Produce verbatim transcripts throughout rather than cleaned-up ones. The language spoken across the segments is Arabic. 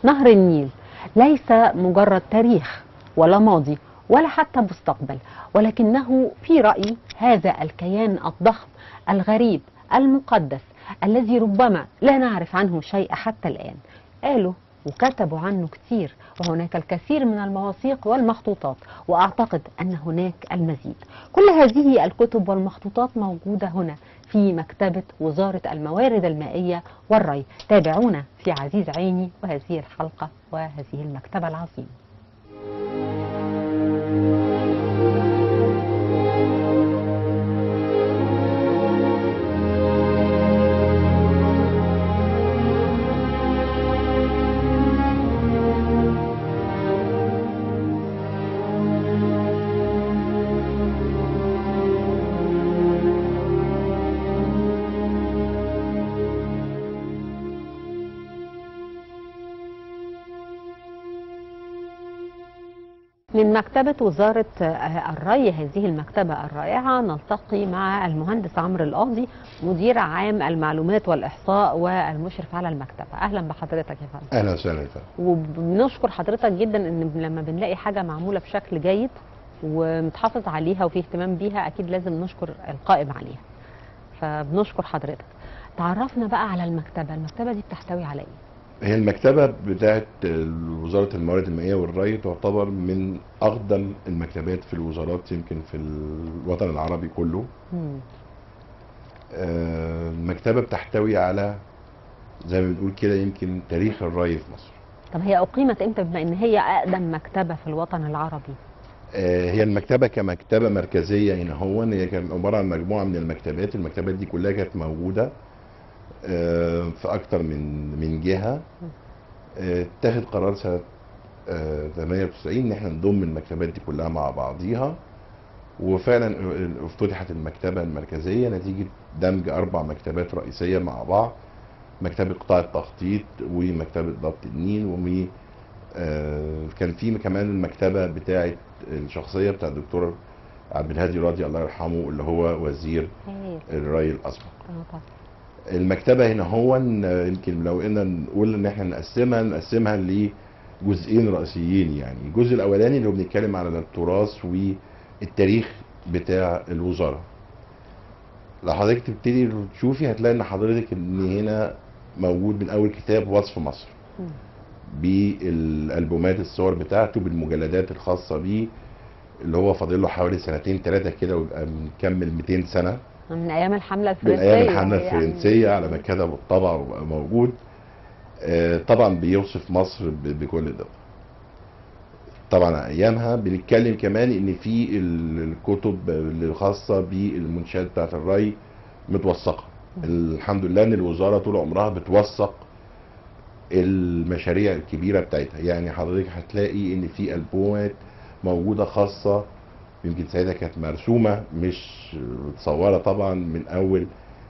نهر النيل ليس مجرد تاريخ ولا ماضي ولا حتى مستقبل، ولكنه في رأيي هذا الكيان الضخم الغريب المقدس الذي ربما لا نعرف عنه شيء حتى الآن. قالوا وكتبوا عنه كثير، وهناك الكثير من المواثيق والمخطوطات، وأعتقد أن هناك المزيد. كل هذه الكتب والمخطوطات موجودة هنا في مكتبة وزارة الموارد المائية والري. تابعونا في عزيز عيني وهذه الحلقة وهذه المكتبة العظيمة. من مكتبة وزارة الري، هذه المكتبة الرائعة، نلتقي مع المهندس عمرو القاضي، مدير عام المعلومات والإحصاء والمشرف على المكتبة. أهلا بحضرتك يا فندم. أهلا وسهلا يا فندم. وبنشكر حضرتك جدا إن لما بنلاقي حاجة معمولة بشكل جيد ومتحافظ عليها وفي اهتمام بيها أكيد لازم نشكر القائم عليها، فبنشكر حضرتك. تعرفنا بقى على المكتبة. المكتبة دي بتحتوي على إيه؟ هي المكتبة بتاعت وزارة الموارد المائية والري تعتبر من أقدم المكتبات في الوزارات يمكن في الوطن العربي كله. مم. آه المكتبة بتحتوي على زي ما بنقول كده يمكن تاريخ الري في مصر. طب هي أقيمت إمتى بما إن هي أقدم مكتبة في الوطن العربي؟ آه هي المكتبة كمكتبة مركزية هنا هو هي كانت عبارة عن مجموعة من المكتبات. المكتبات دي كلها كانت موجودة في اكتر من من جهه. اتخذ قرار سنه ثمانية وتسعين ان احنا نضم المكتبات دي كلها مع بعضيها، وفعلا افتتحت المكتبه المركزيه نتيجه دمج اربع مكتبات رئيسيه مع بعض: مكتبه قطاع التخطيط ومكتبه ضبط النيل، ومي كان في كمان المكتبه بتاعه الشخصيه بتاع الدكتور عبد الهادي راضي الله يرحمه اللي هو وزير الري الاسبق. المكتبة هنا هو يمكن لو قلنا نقول ان احنا نقسمها نقسمها لجزئين رئيسيين. يعني الجزء الاولاني اللي هو بنتكلم على التراث والتاريخ بتاع الوزارة. لو حضرتك تبتدي تشوفي هتلاقي ان حضرتك ان هنا موجود من اول كتاب وصف مصر بالالبومات الصور بتاعته بالمجلدات الخاصة بيه اللي هو فاضل له حوالي سنتين ثلاثة كده ويبقى مكمل مئتين سنة من ايام الحمله الفرنسيه. من ايام الحمله الفرنسيه يعني على ما كتب والطبع وبقى موجود. آه طبعا بيوصف مصر بكل دقه. طبعا ايامها بنتكلم كمان ان في الكتب الخاصه بالمنشات بتاعت الري متوثقه. الحمد لله ان الوزاره طول عمرها بتوثق المشاريع الكبيره بتاعتها. يعني حضرتك هتلاقي ان في البومات موجوده خاصه يمكن ساعتها كانت مرسومه مش متصوره طبعا من اول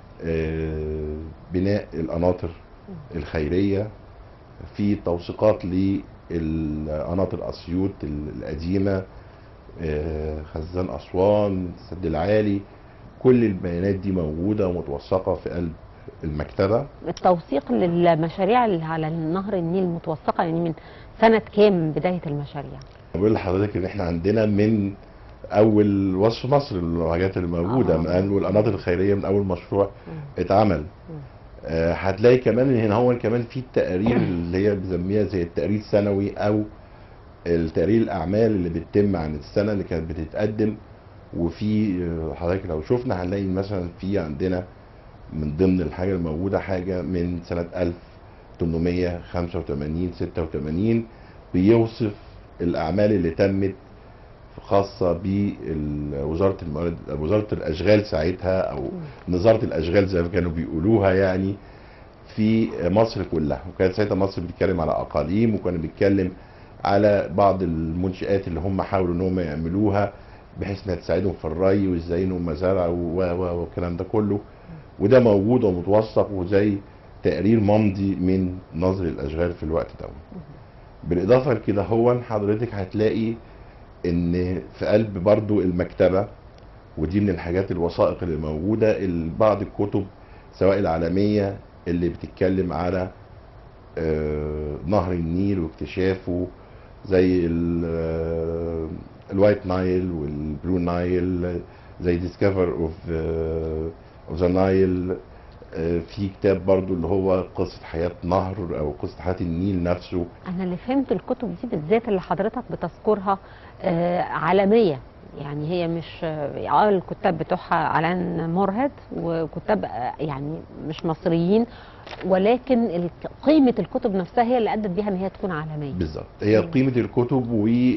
بناء القناطر الخيريه، في توثيقات للقناطر اسيوط القديمه، خزان اسوان، السد العالي. كل البيانات دي موجوده ومتوثقه في قلب المكتبه. التوثيق للمشاريع اللي على نهر النيل متوثقه يعني من سنه كام بدايه المشاريع؟ بقول لحضرتك ان احنا عندنا من اول وصف مصر الحاجات اللي موجوده آه. من والقناطر الخيريه من اول مشروع م. اتعمل. آه هتلاقي كمان هنا هو كمان في التقارير اللي هي بنسميها زي التقرير السنوي او التقرير الاعمال اللي بتتم عن السنه اللي كانت بتتقدم. وفي حضرتك لو شفنا هنلاقي مثلا في عندنا من ضمن الحاجه الموجوده حاجه من سنه ألف وثمانمائة وخمسة وثمانين ستة وثمانين بيوصف الاعمال اللي تمت خاصه بوزاره الموارد وزاره الاشغال ساعتها او نظاره الاشغال زي ما كانوا بيقولوها يعني في مصر كلها. وكانت ساعتها مصر بتتكلم على اقاليم وكانوا بيتكلم على بعض المنشآت اللي هم حاولوا ان هم يعملوها بحيث انها تساعدهم في الري وازاي ان هم زرعوا والكلام ده كله. وده موجود ومتوثق وزي تقرير ممضي من نظر الاشغال في الوقت ده. بالاضافه لكده هو حضرتك هتلاقي ان في قلب برضو المكتبه، ودي من الحاجات الوثائق اللي موجوده، بعض الكتب سواء العالميه اللي بتتكلم على آه، نهر النيل واكتشافه، زي الوايت نايل والبلو نايل، زي ديسكفر اوف اوف ذا نايل. في كتاب برضو اللي هو قصة حياة نهر او قصة حياة النيل نفسه. انا اللي فهمت الكتب دي بالذات اللي حضرتك بتذكرها آه، عالميه، يعني هي مش اه الكتاب بتوعها علان مرهد وكتاب آه، يعني مش مصريين، ولكن ال- قيمه الكتب نفسها هي اللي ادت بيها ان هي تكون عالميه. بالظبط، هي مم. قيمة الكتب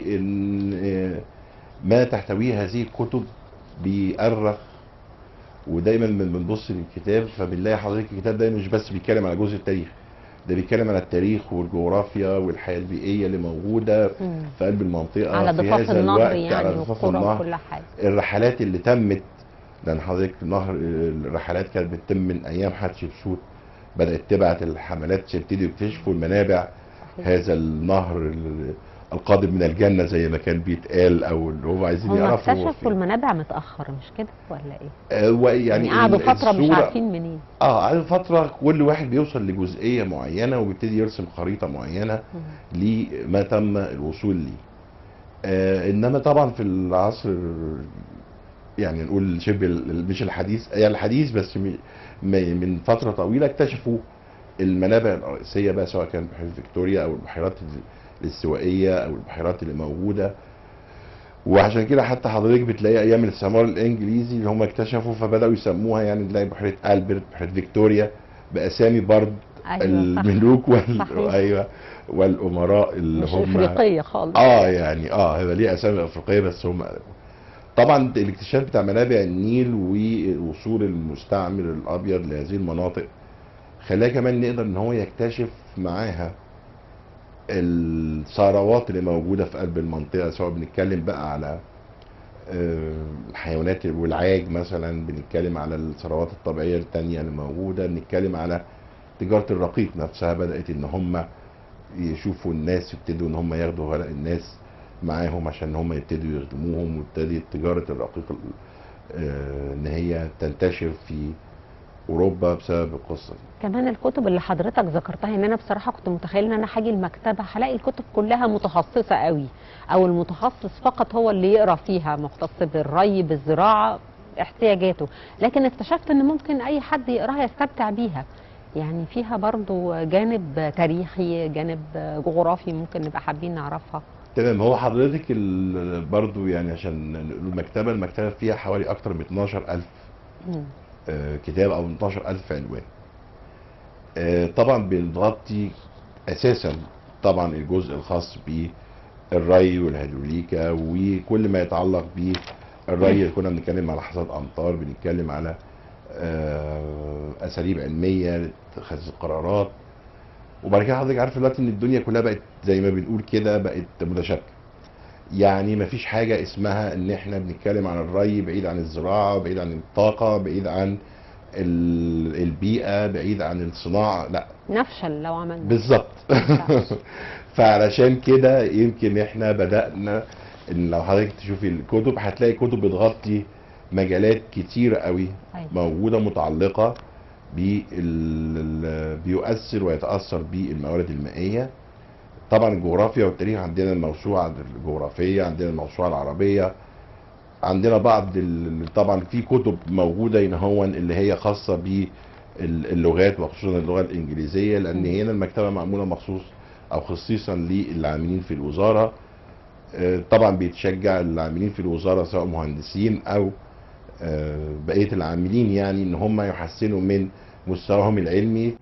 وما تحتويه هذه الكتب بيأرخ. ودايما من بنبص للكتاب فبنلاقي حضرتك الكتاب ده مش بس بيتكلم على جزء التاريخ، ده بيتكلم على التاريخ والجغرافيا والحياة البيئية اللي موجودة مم. في قلب المنطقة على في ضفاف هذا النهر الوقت، على يعني ضفاف والقرى النهر. وكل حاجه. الرحلات اللي تمت، لأن حضرتك النهر الرحلات كانت بتتم من أيام حتشبسوت، بدأت تبعت الحملات عشان يبتدوا يكتشفوا المنابع صحيح. هذا النهر ال- القادم من الجنة زي ما كان بيتقال، أو اللي هو عايزين هم يعرفوا هو اكتشفوا فين. المنابع متاخر مش كده ولا ايه؟ آه، ويعني يعني قعدوا ال- فتره مش الصورة عارفين منين. اه على فترة كل واحد بيوصل لجزئية معينة وبيبتدي يرسم خريطة معينة مم. لما تم الوصول ليه. آه انما طبعا في العصر ال- يعني نقول شبه ال- مش الحديث، يعني الحديث بس م- م- من فترة طويلة اكتشفوا المنابع الرئيسية بقى، سواء كانت بحيرة فيكتوريا او البحيرات الاستوائية او البحيرات اللي موجودة. وعشان كده حتى حضرتك بتلاقي ايام الاستعمار الانجليزي اللي هم اكتشفوا فبداوا يسموها، يعني تلاقي بحيره البرت، بحيره فيكتوريا، باسامي برضه ايوه صح. الملوك وال... صحيح. ايوه، والامراء اللي مش هم افريقيه خالص اه يعني. يعني اه هيبقى ليه اسامي افريقيه بس هم. طبعا الاكتشاف بتاع منابع النيل ووصول المستعمر الابيض لهذه المناطق خلاه كمان نقدر ان هو يكتشف معاها الثروات اللي موجوده في قلب المنطقه، سواء بنتكلم بقى على آه، الحيوانات والعاج مثلا، بنتكلم على الثروات الطبيعيه التانيه اللي موجوده، بنتكلم على تجاره الرقيق نفسها. بدات ان هم يشوفوا الناس يبتدوا ان هم ياخدوا ورق الناس معاهم عشان هم يبتدوا يخدموهم، وابتدت تجاره الرقيق آه، ان هي تنتشر في اوروبا بسبب القصه دي. كمان الكتب اللي حضرتك ذكرتها، ان انا بصراحه كنت متخيله ان انا هاجي المكتبه هلاقي الكتب كلها متخصصه قوي، او المتخصص فقط هو اللي يقرا فيها، مختص بالري بالزراعه احتياجاته، لكن اكتشفت ان ممكن اي حد يقراها يستمتع بيها. يعني فيها برضو جانب تاريخي، جانب جغرافي ممكن نبقى حابين نعرفها. تمام. هو حضرتك ال- برضو يعني عشان نقول المكتبه المكتبه فيها حوالي اكتر من اتناشر الف مم. آه، كتاب او اتناشر الف عنوان. آه، طبعا بنغطي اساسا طبعا الجزء الخاص بالري والهيدروليكا وكل ما يتعلق بالري. كنا بنتكلم على حصاد امطار، بنتكلم على آه، اساليب علميه لاتخاذ القرارات. وبعد كده حضرتك عارف دلوقتي ان الدنيا كلها بقت زي ما بنقول كده بقت متشابكه. يعني مفيش حاجه اسمها ان احنا بنتكلم عن الري بعيد عن الزراعه، بعيد عن الطاقه، بعيد عن ال- البيئه، بعيد عن الصناعه، لا. نفشل لو عملنا. بالظبط. فعلشان كده يمكن احنا بدأنا ان لو حضرتك تشوفي الكتب هتلاقي كتب بتغطي مجالات كتيرة قوي أيوة. موجودة متعلقة بال بيؤثر ويتأثر بالموارد المائية. طبعا الجغرافيا والتاريخ، عندنا الموسوعة الجغرافية، عندنا الموسوعة العربية، عندنا بعض ال- طبعا في كتب موجودة هنا هو اللي هي خاصة باللغات وخصوصا اللغة الإنجليزية، لأن مم. هنا المكتبة معمولة مخصوص أو خصيصا للعاملين في الوزارة. آه، طبعا بيتشجع العاملين في الوزارة سواء مهندسين أو آه، بقية العاملين، يعني إن هم يحسنوا من مستواهم العلمي.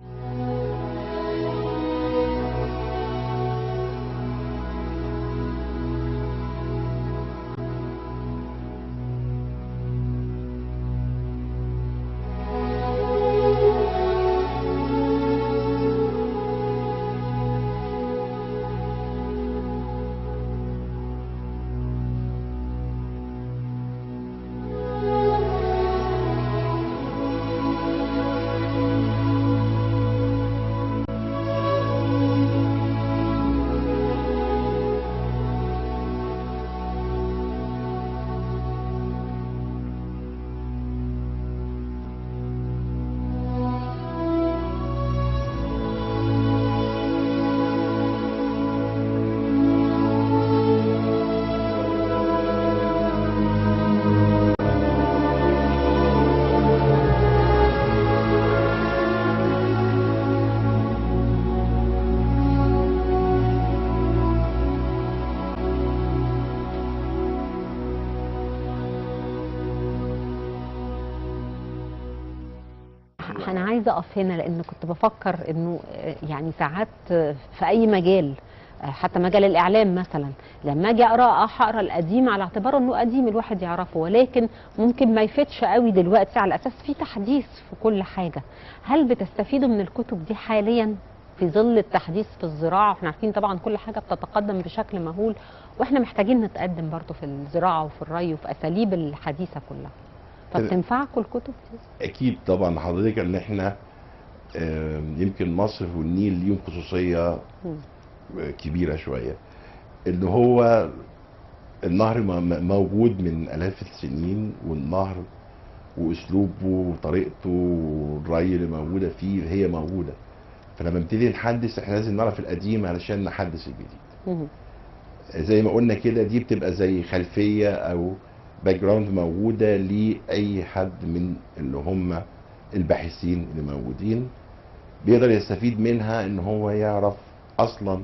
انا عايزه اقف هنا لان كنت بفكر انه يعني ساعات في اي مجال، حتى مجال الاعلام مثلا، لما اجي اقرا هقرا القديم على اعتباره انه قديم الواحد يعرفه، ولكن ممكن ما يفيدش قوي دلوقتي على اساس في تحديث في كل حاجه. هل بتستفيدوا من الكتب دي حاليا في ظل التحديث في الزراعه؟ احنا عارفين طبعا كل حاجه بتتقدم بشكل مهول، واحنا محتاجين نتقدم برضه في الزراعه وفي الري وفي اساليب الحديثه كلها. فبتنفعكم الكتب دي؟ اكيد طبعا حضرتك، ان احنا يمكن مصر والنيل ليهم خصوصيه كبيره شويه، ان هو النهر موجود من الاف السنين، والنهر واسلوبه وطريقته والري اللي موجوده فيه هي موجوده. فلما نبتدي نحدث احنا لازم نعرف القديم علشان نحدث الجديد. زي ما قلنا كده، دي بتبقى زي خلفيه او باك جراوند موجوده لاي حد من اللي هم الباحثين اللي موجودين، بيقدر يستفيد منها ان هو يعرف اصلا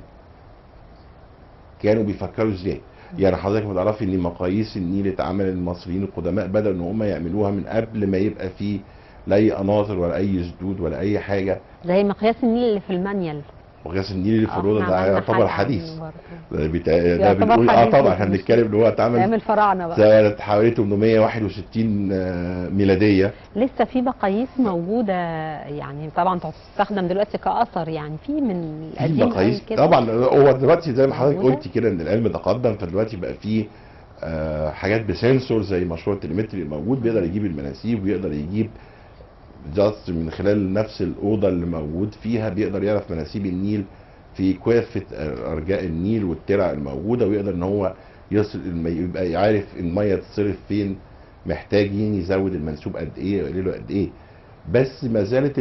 كانوا بيفكروا ازاي. يعني حضرتك بتعرفي ان مقاييس النيل اتعمل المصريين القدماء بدأوا ان هم يعملوها من قبل ما يبقى فيه لا اي قناطر ولا اي سدود ولا اي حاجه. زي مقياس النيل اللي في المانيال. مقياس النيل اللي في الروضه ده يعتبر حديث. ده, بتا... ده بنقول اه طبعا احنا بنتكلم ان هو اتعمل ايام الفراعنه بقى، سنه حوالي ثمانمائة وواحد وستين ميلاديه. لسه في مقاييس موجوده يعني، طبعا تستخدم دلوقتي كاثر يعني، في من القديم مقاييس طبعا. هو دلوقتي زي ما حضرتك قلتي كده ان العلم تقدم، فدلوقتي بقى فيه آه حاجات بسنسور زي مشروع التليمتري الموجود، بيقدر يجيب المناسيب ويقدر يجيب جاست من خلال نفس الاوضه اللي موجود فيها، بيقدر يعرف مناسيب النيل في كافه ارجاء النيل والترع الموجوده، ويقدر ان هو يصل يبقى عارف الميه تتصرف فين، محتاجين يزود المنسوب قد ايه ويقلله قد ايه. بس ما زالت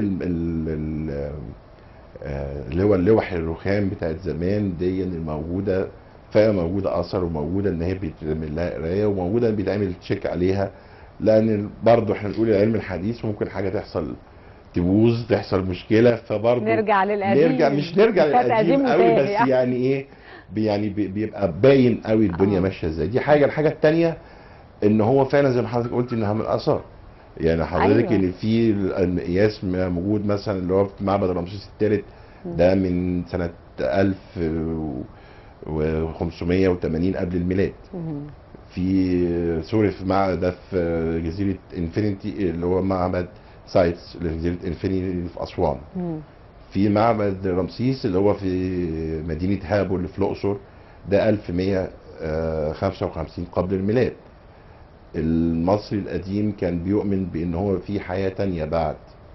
اللي هو اللوح الرخام بتاعت زمان دي الموجوده، فهي موجوده اثر، وموجوده ان هي بيتعمل لها قرايه، وموجوده بيتعمل تشيك عليها، لان برضه احنا بنقول العلم الحديث ممكن حاجه تحصل تبوظ، تحصل مشكله، فبرضه نرجع للقديم. نرجع مش نرجع للقديم قوي، بس يعني, يعني ايه يعني بيبقى باين قوي الدنيا ماشيه ازاي. دي حاجه. الحاجه الثانيه ان هو فعلا زي ما حضرتك قلتي انها من الاثار. يعني حضرتك أيوة. ان في المقياس موجود مثلا اللي هو في معبد رمسيس الثالث، ده من سنه ألف وخمسمائة وثمانين قبل الميلاد. في سوري في معبد ده في جزيره انفينيتي اللي هو معبد سايتس لجزيره انفينيتي في اسوان. في معبد رمسيس اللي هو في مدينه هابو اللي في الاقصر، ده ألف ومائة وخمسة وخمسين قبل الميلاد. المصري القديم كان بيؤمن بان هو في حياه تانية بعد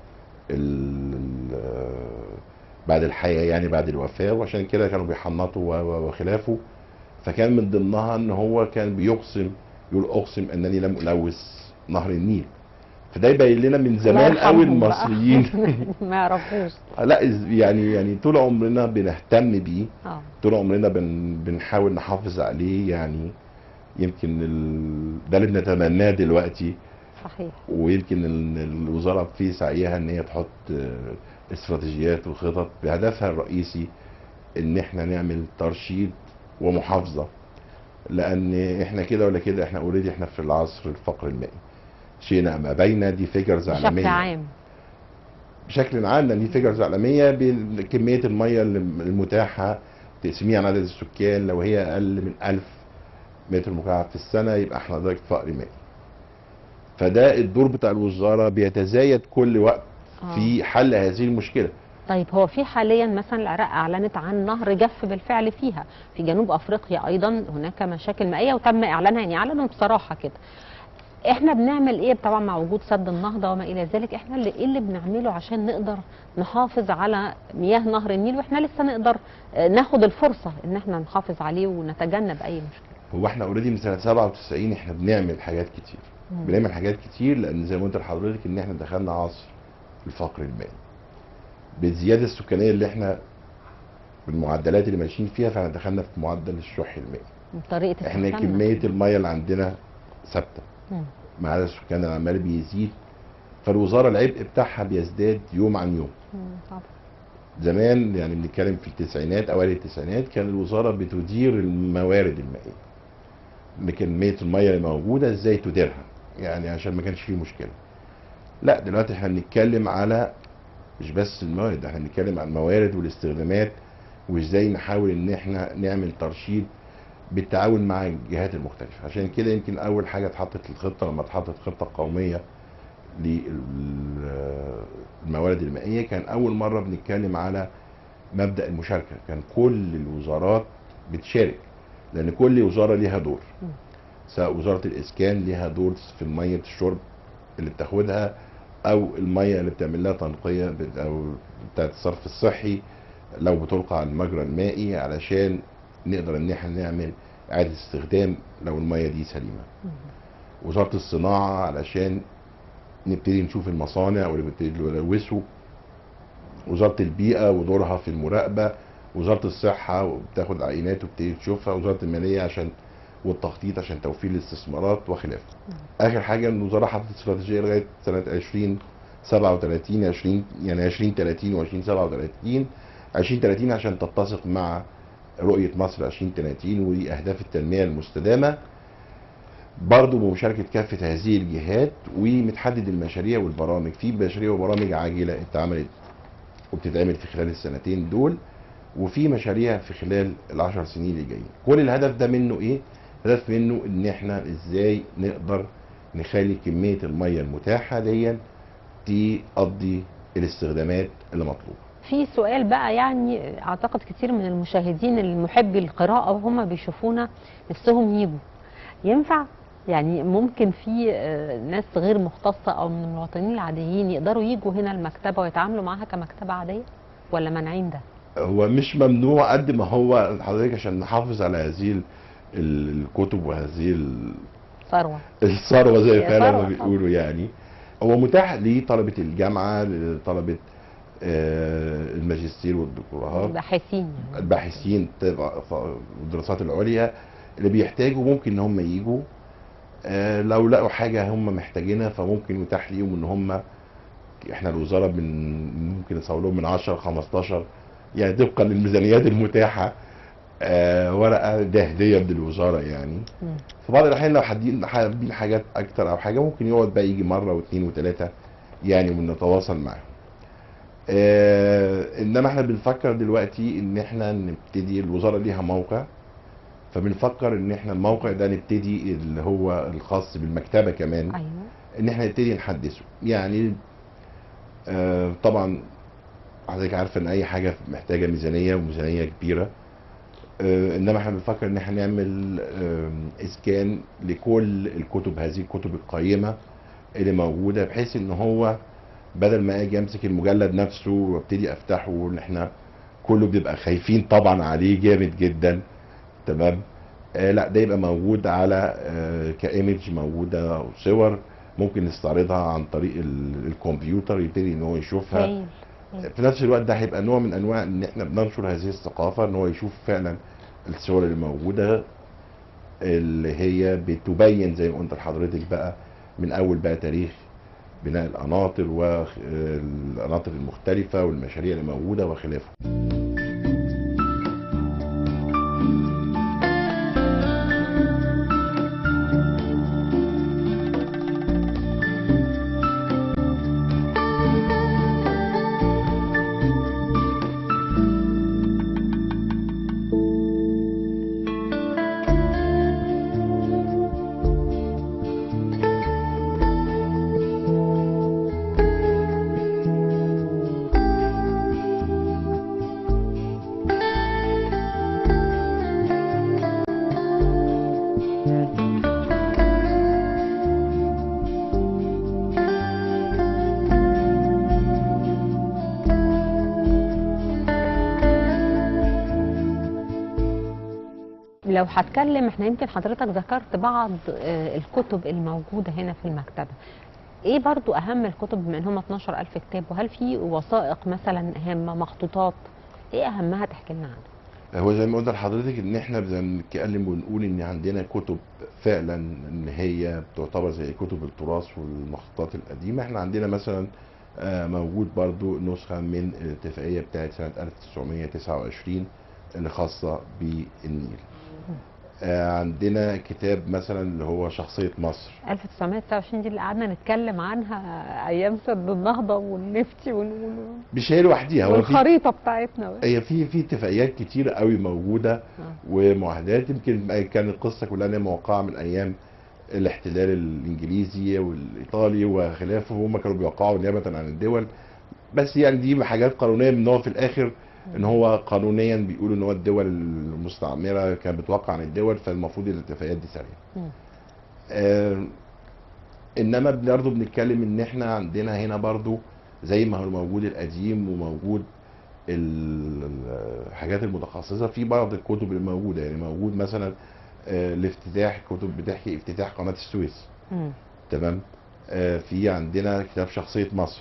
بعد الحياه، يعني بعد الوفاه، وعشان كده كانوا بيحنطوا وخلافه. فكان من ضمنها ان هو كان بيقسم، يقول اقسم انني لم الوث نهر النيل. فده يبين لنا من زمان قوي المصريين ما يعرفوش. لا يعني يعني طول عمرنا بنهتم بيه، طول عمرنا بن بنحاول نحافظ عليه. يعني يمكن ال... ده اللي بنتمناه دلوقتي. صحيح. ويمكن الوزاره في سعيها ان هي تحط استراتيجيات وخطط بهدفها الرئيسي ان احنا نعمل ترشيد ومحافظه، لان احنا كده ولا كده احنا اوريدي احنا في العصر الفقر المائي. شئنا ما بين دي فيجرز عالميه بشكل عام بشكل عام دي فيجرز عالميه بكميه الميه المتاحه تقسميها على عدد السكان. لو هي اقل من ألف متر مكعب في السنه يبقى احنا درجه فقر مائي. فده الدور بتاع الوزاره بيتزايد كل وقت آه. في حل هذه المشكله. طيب هو في حاليا مثلا العراق اعلنت عن نهر جف بالفعل فيها، في جنوب افريقيا ايضا هناك مشاكل مائيه وتم اعلانها، يعني اعلنوا بصراحه كده. احنا بنعمل ايه طبعا مع وجود سد النهضه وما الى ذلك؟ احنا اللي ايه اللي بنعمله عشان نقدر نحافظ على مياه نهر النيل، واحنا لسه نقدر ناخد الفرصه ان احنا نحافظ عليه ونتجنب اي مشكله؟ هو احنا اوريدي من سنه سبعة وتسعين احنا بنعمل حاجات كتير. مم. بنعمل حاجات كتير لان زي ما قلت لحضرتك ان احنا دخلنا عصر الفقر المائي بالزياده السكانيه اللي احنا بالمعدلات اللي ماشيين فيها، فاحنا دخلنا في معدل الشح المائي. طريقه احنا كميه الميه اللي عندنا ثابته مع عدد السكان اللي عمال بيزيد، فالوزاره العبء بتاعها بيزداد يوم عن يوم. طبعا زمان يعني بنتكلم في التسعينات اوائل التسعينات كان الوزاره بتدير الموارد المائيه، كميه الميه اللي موجوده ازاي تديرها، يعني عشان ما كانش فيه مشكله. لا دلوقتي احنا بنتكلم على مش بس الموارد، احنا بنتكلم عن الموارد والاستخدامات، وازاي نحاول ان احنا نعمل ترشيد بالتعاون مع الجهات المختلفه. عشان كده يمكن اول حاجه اتحطت الخطه لما اتحطت خطه قوميه للموارد المائيه، كان اول مره بنتكلم على مبدا المشاركه، كان كل الوزارات بتشارك، لان كل وزاره ليها دور. سواء وزاره الاسكان ليها دور في ميه الشرب اللي بتاخدها، او الميه اللي بتعمل لها تنقيه او بتاعت الصرف الصحي لو بتلقى على المجرى المائي، علشان نقدر ان احنا نعمل اعاده استخدام لو الميه دي سليمه. وزاره الصناعه علشان نبتدي نشوف المصانع واللي بتبتدي يلوثوا. وزاره البيئه ودورها في المراقبه. وزاره الصحه وبتاخد عينات وبتبتدي تشوفها. وزاره الماليه عشان والتخطيط عشان توفير الاستثمارات وخلافه. اخر حاجه ان الوزاره حطت استراتيجيه لغايه سنه ألفين وسبعة وثلاثين عشرين يعني ألفين وثلاثين وألفين وسبعة وثلاثين ألفين وثلاثين عشان تتسق مع رؤيه مصر ألفين وثلاثين ودي اهداف التنميه المستدامه، برضه بمشاركه كافه هذه الجهات، ومتحدد المشاريع والبرامج. في مشاريع وبرامج عاجله اتعملت وبتتعمل في خلال السنتين دول، وفي مشاريع في خلال العشر سنين اللي جايين. كل الهدف ده منه ايه؟ الهدف منه ان احنا ازاي نقدر نخلي كميه الميه المتاحه دي تقضي الاستخدامات اللي مطلوبه. في سؤال بقى، يعني اعتقد كتير من المشاهدين المحبي القراءه وهم بيشوفونا نفسهم يجوا، ينفع؟ يعني ممكن في ناس غير مختصه او من المواطنين العاديين يقدروا يجوا هنا المكتبه ويتعاملوا معاها كمكتبه عاديه، ولا مانعين ده؟ هو مش ممنوع قد ما هو حضرتك عشان نحافظ على هذه الكتب وهذه ثروه الثروه زي هي فعلا ما ثروة بيقولوا. يعني هو متاح لطلبه الجامعه، لطلبه آه، الماجستير والدكتوراه، باحثين يعني الباحثين والدراسات العليا اللي بيحتاجوا ممكن ان هم يجوا. آه، لو لقوا حاجه هم محتاجينها فممكن يتاح ليهم ان هم، احنا الوزاره من ممكن نسوي لهم من عشرة خمستاشر يعني طبقا للميزانيات المتاحه آه ورقه ده هديه من الوزاره يعني. مم. في بعض الاحيان لو حابين حابين حاجات اكتر او حاجه ممكن يقعد بقى يجي مره واثنين وثلاثه يعني ونتواصل معاهم. آه انما احنا بنفكر دلوقتي ان احنا نبتدي، الوزاره ليها موقع، فبنفكر ان احنا الموقع ده نبتدي اللي هو الخاص بالمكتبه كمان. ايوه. ان احنا نبتدي نحدثه يعني. آه طبعا حضرتك عارفه ان اي حاجه محتاجه ميزانيه وميزانيه كبيره. آه انما احنا بنفكر ان احنا نعمل آه اسكان لكل الكتب، هذه الكتب القيمه اللي موجوده، بحيث ان هو بدل ما اجي امسك المجلد نفسه وابتدي افتحه، ان احنا كله بيبقى خايفين طبعا عليه جامد جدا. تمام. آه لا ده يبقى موجود على آه كايمج موجوده او صور ممكن نستعرضها عن طريق الكمبيوتر، يبتدي ان هو يشوفها. هايل. في نفس الوقت ده هيبقى نوع من انواع ان احنا بننشر هذه الثقافه، ان هو يشوف فعلا الصور اللي موجوده اللي هي بتبين زي ما قلت لحضرتك بقى من اول بقى تاريخ بناء القناطر والقناطر المختلفه والمشاريع اللي موجوده وخلافه. لو هتكلم، احنا يمكن حضرتك ذكرت بعض الكتب الموجودة هنا في المكتبة، ايه برضو اهم الكتب بما ان هم اتناشر ألف كتاب؟ وهل في وثائق مثلا هامة، مخطوطات، ايه اهمها تحكي لنا عنها؟ هو زي ما قلت لحضرتك ان احنا بنتكلم ونقول ان عندنا كتب فعلا ان هي بتعتبر زي كتب التراث والمخطوطات القديمه. احنا عندنا مثلا موجود برضو نسخه من الاتفاقيه بتاعت سنه ألف وتسعمية وتسعة وعشرين اللي خاصه بالنيل. آه، عندنا كتاب مثلا اللي هو شخصيه مصر. ألف وتسعمية وتسعة وعشرين دي اللي قعدنا نتكلم عنها ايام سد النهضه والنفتي وال- وال- مش هي لوحديها، هو في والخريطه بتاعتنا. هي في في اتفاقيات كتيره قوي موجوده آه. ومعاهدات. يمكن كان القصه كلها إن هي موقعه من ايام الاحتلال الانجليزي والايطالي وخلافه، هم كانوا بيوقعوا نيابه عن الدول. بس يعني دي حاجات قانونيه، من هو في الاخر ان هو قانونيا بيقولوا ان هو الدول المستعمره كانت بتوقع عن الدول، فالمفروض الاتفاقيات دي سريعه. مم. آه انما برضه بنتكلم ان احنا عندنا هنا برضه زي ما هو موجود القديم وموجود ال- الحاجات المتخصصه في بعض الكتب اللي موجوده. يعني موجود مثلا آه، الافتتاح، كتب بتحكي افتتاح قناه السويس. مم. تمام. آه، في عندنا كتاب شخصية مصر.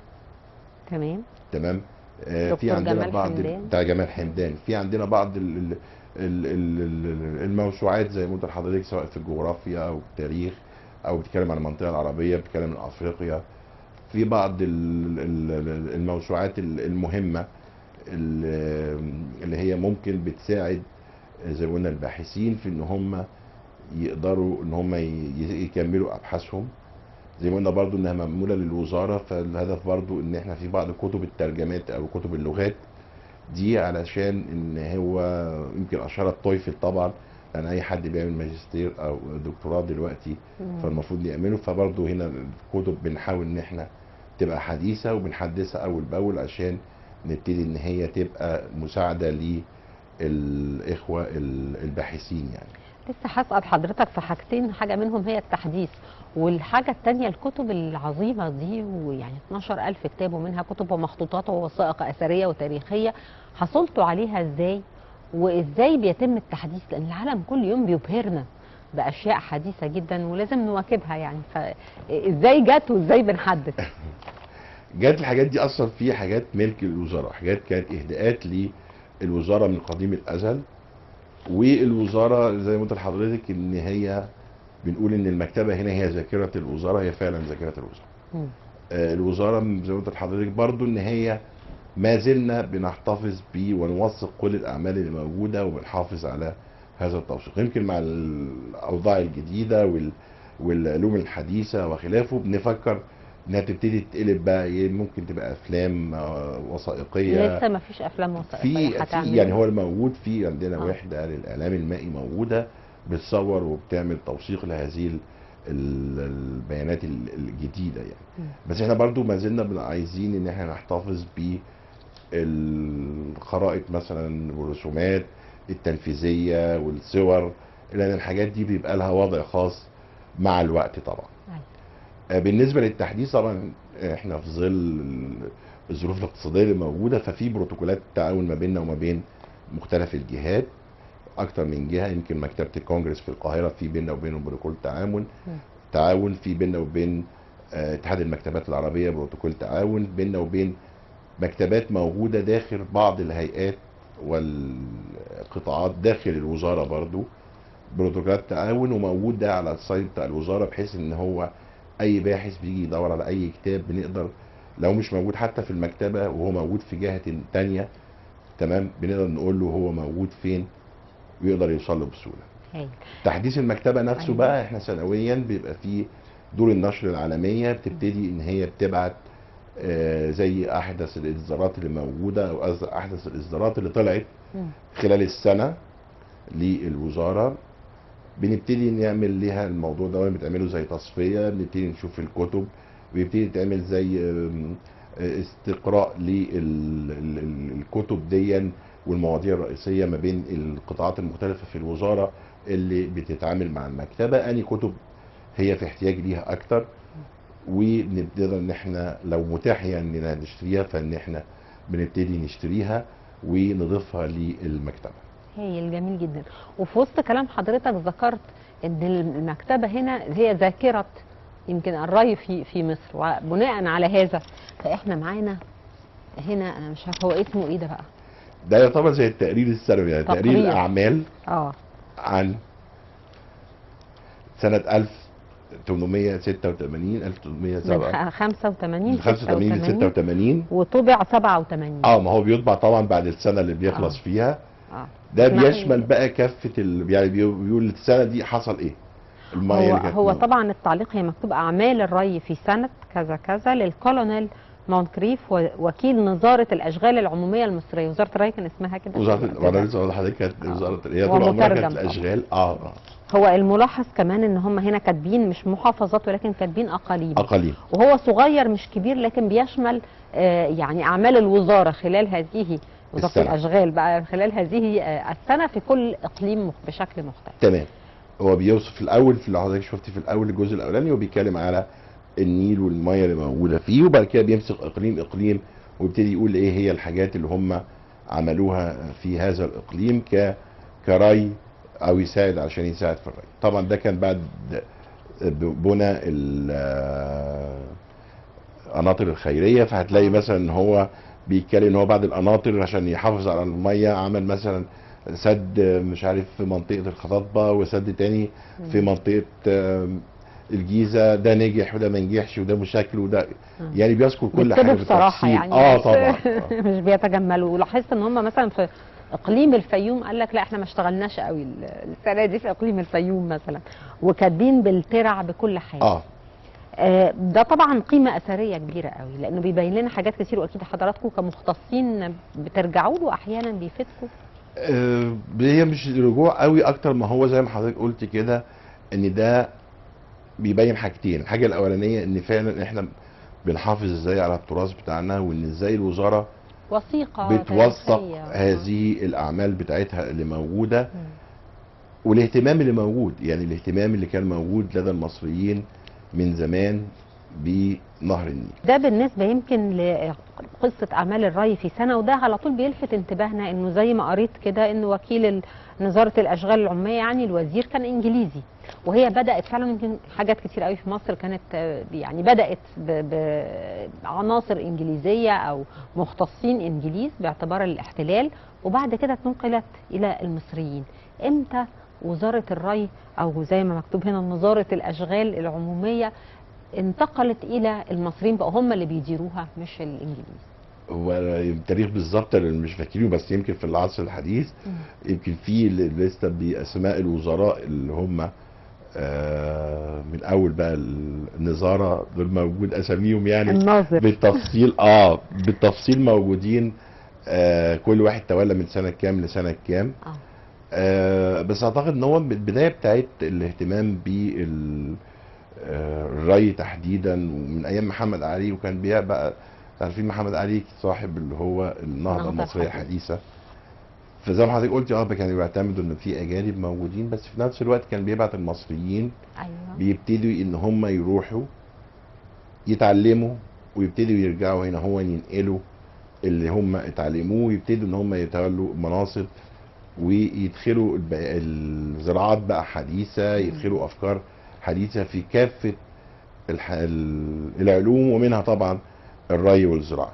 تمام. تمام. آه، في دكتور عندنا جمال بعض ال- حمدان. بتاع جمال حمدان. في عندنا بعض ال- ال- ال- ال- ال- الموسوعات زي ما قلت لحضرتك، سواء في الجغرافيا او التاريخ او بتتكلم عن المنطقه العربيه، بتتكلم عن افريقيا. في بعض ال- ال- الموسوعات ال- المهمه ال- اللي هي ممكن بتساعد زي ما قلنا الباحثين في ان هم يقدروا ان هم ي- يكملوا ابحاثهم. زي ما قلنا برضو انها معموله للوزاره، فالهدف برضو ان احنا في بعض كتب الترجمات او كتب اللغات دي علشان ان هو يمكن اشهرها الطويفل طبعا، لان اي حد بيعمل ماجستير او دكتوراه دلوقتي مم. فالمفروض يعمله. فبرضو هنا الكتب بنحاول ان احنا تبقى حديثه وبنحدثها اول باول عشان نبتدي ان هي تبقى مساعده للاخوه الباحثين يعني. لسه هسأل حضرتك في حاجتين، حاجة منهم هي التحديث، والحاجة التانية الكتب العظيمة دي، ويعني اتناشر ألف كتاب ومنها كتب ومخطوطات ووثائق أثرية وتاريخية، حصلتوا عليها ازاي؟ وازاي بيتم التحديث؟ لأن العالم كل يوم بيبهرنا بأشياء حديثة جدا ولازم نواكبها يعني، فازاي جت وازاي بنحدث؟ جت الحاجات دي اصلا في حاجات ملك الوزاره، حاجات كانت اهداءات للوزاره من قديم الازل. والوزاره زي ما قلت لحضرتك ان هي بنقول ان المكتبه هنا هي ذاكره الوزاره، هي فعلا ذاكره الوزاره. مم. آه، الوزاره زي ما قلت لحضرتك برضو ان هي ما زلنا بنحتفظ بيه ونوثق كل الاعمال اللي موجوده وبنحافظ على هذا التوثيق. يمكن مع الاوضاع الجديده وال والعلوم الحديثه وخلافه بنفكر انها تبتدي تتقلب بقى ايه، ممكن تبقى افلام آه، وثائقيه. لسه ما فيش أفلام وثائقية في في هتعمل يعني هو الموجود في عندنا آه. وحده للاعلام المائي موجوده بتصور وبتعمل توثيق لهذه ال- ال- البيانات ال- الجديده يعني. مم. بس احنا برضو ما زلنا بن- عايزين ان احنا نحتفظ بالخرائط مثلا والرسومات التنفيذيه والصور، لان الحاجات دي بيبقى لها وضع خاص مع الوقت طبعا. أيوة. آه، بالنسبه للتحديث طبعا احنا في ظل الظروف الاقتصاديه اللي موجوده، ففي بروتوكولات تعاون ما بيننا وما بين مختلف الجهات، اكتر من جهه. يمكن مكتبه الكونجرس في القاهره في بيننا وبينهم بروتوكول تعاون مم. تعاون في بيننا وبين آه، اتحاد المكتبات العربيه بروتوكول تعاون بيننا وبين مكتبات موجوده داخل بعض الهيئات والقطاعات داخل الوزاره برضو بروتوكولات تعاون، وموجود ده على السايت بتاع الوزاره، بحيث ان هو اي باحث بيجي يدور على اي كتاب بنقدر لو مش موجود حتى في المكتبه وهو موجود في جهه تانية تمام بنقدر نقول له هو موجود فين ويقدر يوصل له بسهوله. هايل. تحديث المكتبه نفسه أيوة. بقى احنا سنويا بيبقى فيه دور النشر العالميه بتبتدي ان هي بتبعت آه، زي احدث الاصدارات اللي موجوده او أز- احدث الاصدارات اللي طلعت مم. خلال خلال السنه للوزاره. بنبتدي نعمل ليها الموضوع ده، بتعمله زي تصفيه، بنبتدي نشوف الكتب، بيبتدي تعمل زي آم، آه، استقراء للكتب دي والمواضيع الرئيسيه ما بين القطاعات المختلفه في الوزاره اللي بتتعامل مع المكتبه، اني كتب هي في احتياج ليها اكتر، وبنقدر ان احنا لو متاح يعني اننا نشتريها فان احنا بنبتدي نشتريها ونضيفها للمكتبه. هايل، جميل جدا. وفي وسط كلام حضرتك ذكرت ان المكتبه هنا هي ذاكره يمكن الري في في مصر، وبناء على هذا فاحنا معانا هنا، انا مش عارفه هو اسمه ايه ده بقى. ده يعتبر زي التقرير السنوي، يعني تقرير, تقرير. الاعمال اه عن سنه ألف وثمانمائة وستة وثمانين ألف وثمانمائة وسبعة من خمسة وثمانين من خمسة وثمانين ل ستة وثمانين وطبع سبعة وثمانين. اه ما هو بيطبع طبعا بعد السنه اللي بيخلص آه. فيها. اه ده اسمح لي. بيشمل بقى كافه ال... يعني بيقول بيقول السنه دي حصل ايه، الميه هو اللي كانت هو موجودة. طبعا التعليق هي مكتوب اعمال الري في سنه كذا كذا للكولونيل مونكريف وكيل نظاره الاشغال العموميه المصريه. وزاره الري كان اسمها كده في وزاره الوقت وانا ده. لسه بقول لحضرتك كانت آه. وزاره، هي هو طول عمرها كانت مترجم طبعا. الاشغال اه اه هو الملاحظ كمان ان هم هنا كاتبين مش محافظات ولكن كاتبين اقاليم. اقاليم. وهو صغير مش كبير لكن بيشمل آه يعني اعمال الوزاره خلال هذه وزاره السنة. الاشغال بقى خلال هذه آه السنه في كل اقليم مخ- بشكل مختلف. تمام. هو بيوصف في الاول، في اللي حضرتك شفتي في الاول الجزء الاولاني، وبيتكلم على النيل والميه اللي موجوده فيه، وبعد كده بيمسك اقليم اقليم ويبتدي يقول ايه هي الحاجات اللي هم عملوها في هذا الاقليم ك كري او يساعد عشان يساعد في الري. طبعا ده كان بعد بنى القناطر الخيريه، فهتلاقي آه. مثلا ان هو بيتكلم ان هو بعد القناطر عشان يحافظ على الميه عمل مثلا سد مش عارف في منطقه الخطاطبه، وسد تاني في مم. منطقه آم، الجيزه، ده نجح وده ما نجحش وده مشاكل وده، مم. يعني بيذكر كل حاجه بيكتبوا بصراحه بالتفصيل. يعني اه مش طبعا آه. مش بيتجملوا. ولاحظت ان هم مثلا في اقليم الفيوم قال لك لا احنا ما اشتغلناش قوي السنه دي في اقليم الفيوم مثلا، وكاتبين بالترع بكل حاجه. اه آه، ده طبعا قيمه اثريه كبيره قوي لانه بيبين لنا حاجات كتير، واكيد حضراتكم كمختصين بترجعوا له احيانا بيفيدكم. آه، هي مش رجوع قوي اكتر ما هو زي ما حضرتك قلت كده، ان ده بيبين حاجتين. الحاجه الاولانيه ان فعلا احنا بنحافظ ازاي على التراث بتاعنا، وان ازاي الوزاره وثيقه بتوثق تاريخيه. هذه الاعمال بتاعتها اللي موجوده، مم. والاهتمام اللي موجود، يعني الاهتمام اللي كان موجود لدى المصريين من زمان بنهر النيل. ده بالنسبة يمكن لقصة أعمال الري في سنة، وده على طول بيلفت انتباهنا إنه زي ما قريت كده إنه وكيل نظارة الأشغال العمومية يعني الوزير كان إنجليزي. وهي بدأت فعلا يمكن حاجات كتير قوي في مصر كانت آه، يعني بدأت ب- بعناصر إنجليزية أو مختصين إنجليز باعتبار الاحتلال، وبعد كده اتنقلت إلى المصريين. إمتى وزارة الري أو زي ما مكتوب هنا نظارة الأشغال العمومية انتقلت الى المصريين بقوا هم اللي بيديروها مش الانجليز؟ هو التاريخ بالظبط اللي مش فاكرينه، بس يمكن في العصر الحديث يمكن في لسه باسماء الوزراء اللي هم آه من اول بقى النظاره دول موجود اساميهم يعني الناظر. بالتفصيل. اه بالتفصيل موجودين، آه كل واحد تولى من سنه كام لسنه كام. اه آه بس اعتقد ان هو من البدايه بتاعت الاهتمام بال آه، الري تحديدا ومن ايام محمد علي، وكان بقى عارفين محمد علي صاحب اللي هو النهضه النهضة المصريه الحديثة. الحديثه. فزي ما حضرتك قلتي اه كانوا بيعتمدوا ان في اجانب موجودين، بس في نفس الوقت كان بيبعت المصريين ايوه. بيبتدوا ان هم يروحوا يتعلموا ويبتدوا يرجعوا هنا هو ينقلوا اللي هم اتعلموه، ويبتدوا ان هم يتولوا مناصب ويدخلوا الب- الزراعات بقى حديثه، يدخلوا افكار حديثه في كافه الح... ال- العلوم، ومنها طبعا الري والزراعه.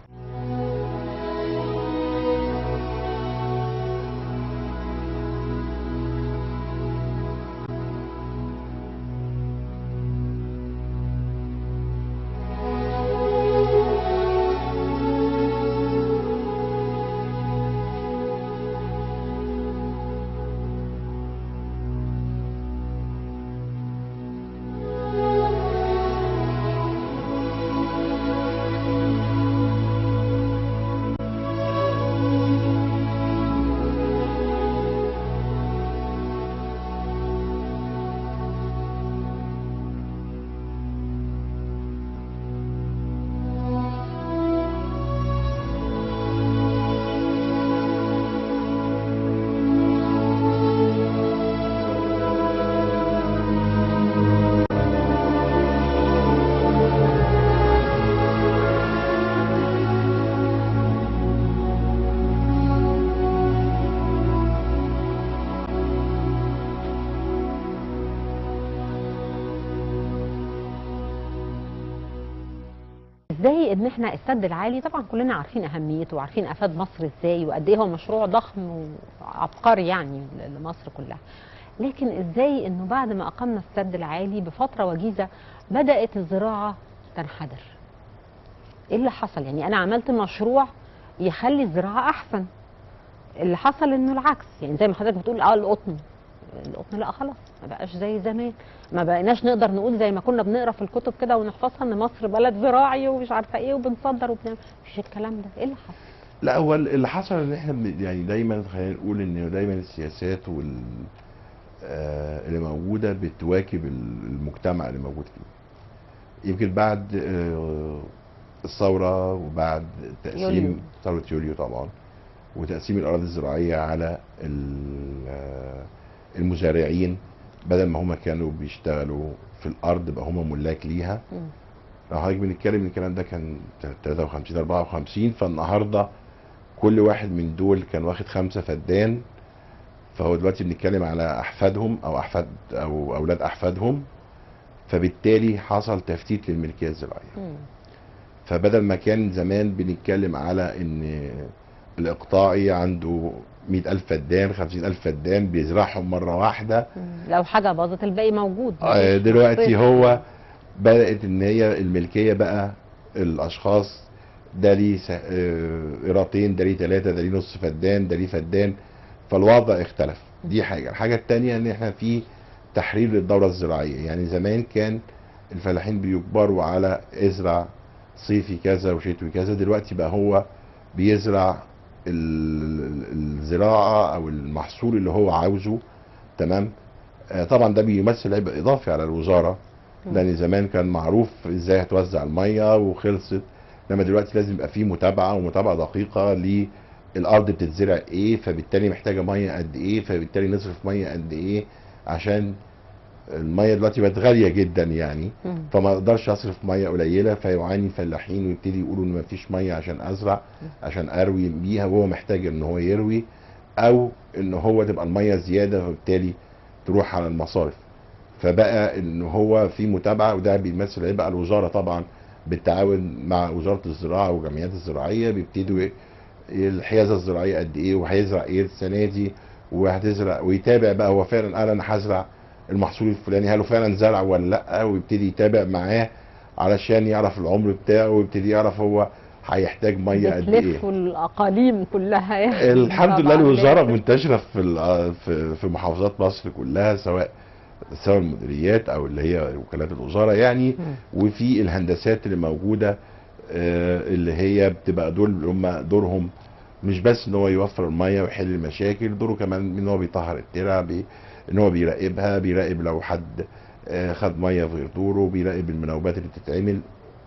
ازاي ان احنا السد العالي طبعا كلنا عارفين اهميته وعارفين افاد مصر ازاي وقد ايه هو مشروع ضخم وعبقري يعني لمصر كلها، لكن ازاي انه بعد ما اقمنا السد العالي بفتره وجيزه بدات الزراعه تنحدر؟ ايه اللي حصل؟ يعني انا عملت مشروع يخلي الزراعه احسن، اللي حصل انه العكس، يعني زي ما حضرتك بتقول اه القطن القطن لا خلاص ما بقاش زي زمان، ما بقيناش نقدر نقول زي ما كنا بنقرا في الكتب كده ونحفظها ان مصر بلد زراعي ومش عارفه ايه وبنصدر وبنعمل، مفيش الكلام ده. ايه اللي حصل؟ لا، هو اللي حصل ان احنا بن- يعني دايما خلينا نقول ان دايما السياسات وال آه، اللي موجوده بتواكب ال- المجتمع اللي موجود فيه. يمكن بعد آه، الثوره وبعد يوليو. تقسيم ثوره يوليو طبعا، وتقسيم الاراضي الزراعيه على ال- آه، المزارعين، بدل ما هم كانوا بيشتغلوا في الارض بقى هم ملاك ليها. مم. لو حضرتك بنتكلم ان الكلام ده كان تلاتة وخمسين اربعة وخمسين، فالنهارده كل واحد من دول كان واخد خمسة فدان، فهو دلوقتي بنتكلم على احفادهم او احفاد او اولاد احفادهم، فبالتالي حصل تفتيت للملكيه الزراعيه. مم. فبدل ما كان زمان بنتكلم على ان الاقطاعي عنده مئة ألف فدان خمسين ألف فدان بيزرعهم مرة واحدة، مم. لو حاجه باظت الباقي موجود آه، مفيش دلوقتي نقص هو يعني. بدأت ان هي الملكية بقى الاشخاص، ده ليه س- آه، قيراطين، ده ليه ثلاثة، ده ليه نص فدان، ده ليه فدان، فالوضع اختلف. دي حاجة. الحاجة التانية ان احنا في تحرير للدورة الزراعية. يعني زمان كان الفلاحين بيجبروا على ازرع صيفي كذا وشتوي كذا، دلوقتي بقى هو بيزرع ال- الزراعة او المحصول اللي هو عاوزه. تمام. آه، طبعا ده بيمثل عبء اضافي على الوزاره، مم. لان زمان كان معروف ازاي هتوزع الميه وخلصت، انما دلوقتي لازم يبقى فيه متابعه ومتابعه دقيقه للارض بتتزرع ايه، فبالتالي محتاجه ميه قد ايه، فبالتالي نصرف ميه قد ايه، عشان الميه دلوقتي بقت غاليه جدا يعني. مم. فما اقدرش اصرف ميه قليله، فيعاني الفلاحين ويبتدي يقولوا ان مفيش ميه عشان ازرع، عشان اروي بيها، وهو محتاج ان هو يروي، او ان هو تبقى الميه زياده فبالتالي تروح على المصارف. فبقى ان هو في متابعه، وده بيمثل عبء على الوزاره طبعا، بالتعاون مع وزاره الزراعه والجمعيات الزراعيه بيبتدوا ي- الحيازه الزراعيه قد ايه، وهيزرع ايه السنه دي، وهتزرع، ويتابع بقى هو فعلا قال انا هزرع المحصول الفلاني، هل هو فعلا زرع ولا لا، ويبتدي يتابع معاه علشان يعرف العمر بتاعه، ويبتدي يعرف هو هيحتاج ميه قد ايه. بتلفوا الاقاليم كلها يعني الحمد لله طبعا الوزاره لازم. منتشره في ال- في في محافظات مصر كلها، سواء سواء المديريات او اللي هي وكالات الوزاره يعني. مم. وفي الهندسات اللي موجوده، آه، اللي هي بتبقى دول اللي هم دورهم مش بس ان هو يوفر الميه ويحل المشاكل، دوره كمان ان هو بيطهر الترع، بي ان هو بيراقبها، بيراقب لو حد آه، خد ميه في غير دوره، بيراقب المناوبات اللي بتتعمل.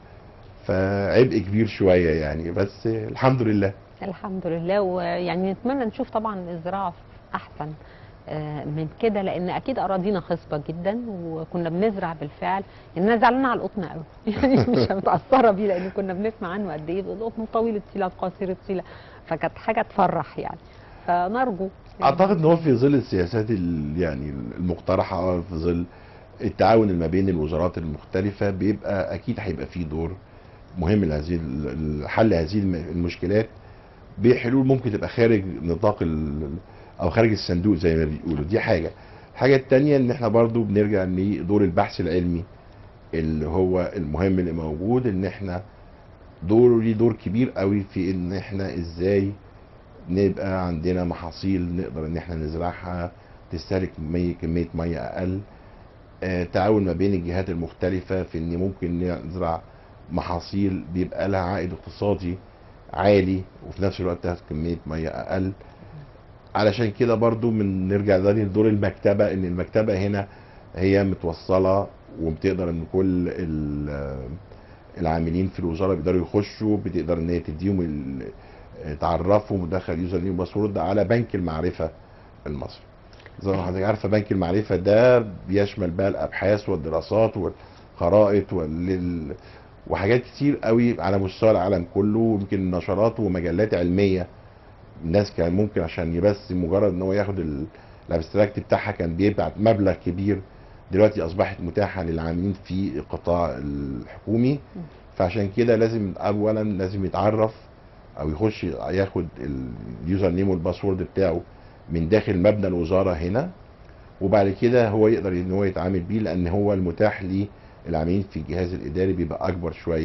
فعبء كبير شويه يعني، بس الحمد لله. الحمد لله، ويعني نتمنى نشوف طبعا الزراعه احسن آه، من كده، لان اكيد اراضينا خصبه جدا وكنا بنزرع بالفعل. يعني انا زعلانه على القطن قوي يعني مش متاثره بيه لان كنا بنسمع عنه قد ايه القطن طويل الطيله قصير الطيله، فكانت حاجه تفرح يعني. فنرجو اعتقد ان هو يعني. في ظل السياسات ال- يعني المقترحه، في ظل التعاون اللي ما بين الوزارات المختلفه، بيبقى اكيد هيبقى فيه دور مهم لهذه ال- حل هذه الم- المشكلات بحلول ممكن تبقى خارج نطاق ال- او خارج الصندوق زي ما بيقولوا. دي حاجه. الحاجه التانية ان احنا برضو بنرجع لدور البحث العلمي اللي هو المهم اللي موجود، ان احنا دوره ليه دور كبير قوي في ان احنا ازاي نبقى عندنا محاصيل نقدر ان احنا نزرعها تستهلك كمية كمية مية اقل. آه، تعاون ما بين الجهات المختلفة في ان ممكن نزرع محاصيل بيبقى لها عائد اقتصادي عالي، وفي نفس الوقت تاخد كمية مية اقل. علشان كده برضو من نرجع تاني لدور المكتبة، ان المكتبة هنا هي متوصلة، وبتقدر ان كل ال- العاملين في الوزاره بيقدروا يخشوا، بتقدر ان هي تديهم ال- تعرفهم ودخل يوزر نيم باسورد على بنك المعرفه المصري. زي ما حضرتك عارفه بنك المعرفه ده بيشمل بقى الابحاث والدراسات والخرائط وال... وحاجات كتير قوي على مستوى العالم كله، يمكن نشرات ومجلات علميه. الناس كان ممكن عشان بس مجرد ان هو ياخد ال- الابستراكت بتاعها كان بيبعت مبلغ كبير، دلوقتي اصبحت متاحه للعاملين في القطاع الحكومي. فعشان كده لازم اولا لازم يتعرف او يخش ياخد اليوزر نيم والباسورد بتاعه من داخل مبنى الوزاره هنا، وبعد كده هو يقدر ان هو يتعامل بيه، لان هو المتاح ليه العاملين في الجهاز الاداري بيبقى اكبر شويه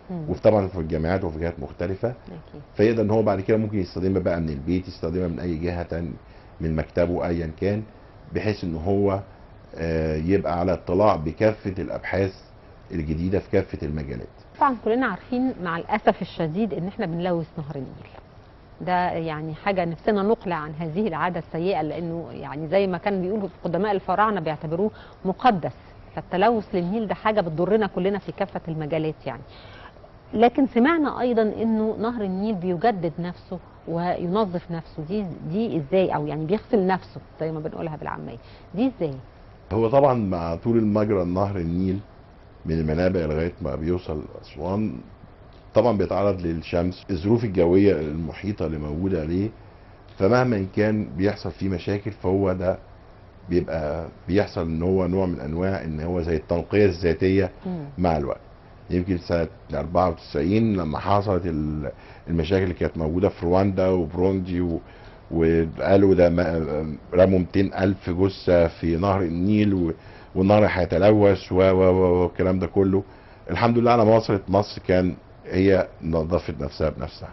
مم. وفي طبعا في الجامعات وفي جهات مختلفه. أكيد. فيقدر ان هو بعد كده ممكن يستخدمها بقى من البيت، يستخدمها من اي جهه تاني، من مكتبه ايا كان، بحيث ان هو آه، يبقى على اطلاع بكافه الابحاث الجديده في كافه المجالات. طبعا كلنا عارفين مع الأسف الشديد إن إحنا بنلوث نهر النيل. ده يعني حاجة نفسنا نقلع عن هذه العادة السيئة، لأنه يعني زي ما كان بيقولوا قدماء الفراعنة بيعتبروه مقدس. فالتلوث للنيل ده حاجة بتضرنا كلنا في كافة المجالات يعني. لكن سمعنا أيضا إنه نهر النيل بيجدد نفسه وينظف نفسه. دي دي إزاي؟ أو يعني بيغسل نفسه زي ما بنقولها بالعامية. دي إزاي؟ هو طبعا مع طول المجرى نهر النيل من المنابع لغايه ما بيوصل اسوان طبعا بيتعرض للشمس، الظروف الجويه المحيطه اللي موجوده عليه، فمهما كان بيحصل فيه مشاكل فهو ده بيبقى بيحصل ان هو نوع من انواع ان هو زي التنقيه الذاتيه مم. مع الوقت. يمكن سنه أربعة وتسعين لما حصلت ال- المشاكل اللي كانت موجوده في رواندا وبروندي و- وقالوا ده ما- رموا مئتين ألف جثة في نهر النيل و- والنهر هيتلوث و- و- و- والكلام ده كله. الحمد لله على ما وصلت مصر كان هي نظفت نفسها بنفسها.